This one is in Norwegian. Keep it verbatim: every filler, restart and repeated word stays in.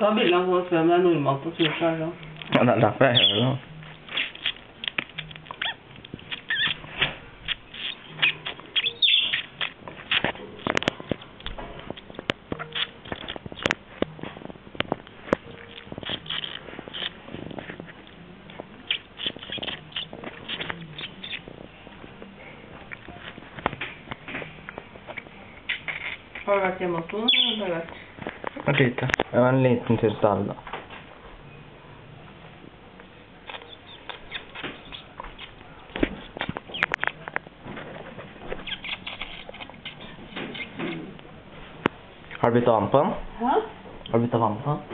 ta bilder for å se om det er normalt å sure seg. Ja, det er derfor jeg gjør det. Har du vært hjemme hos noen, eller har du vært? Det var lite. Det var en liten tur til David da. Har du byttet vann på den? Hæ? Har du byttet vann på den?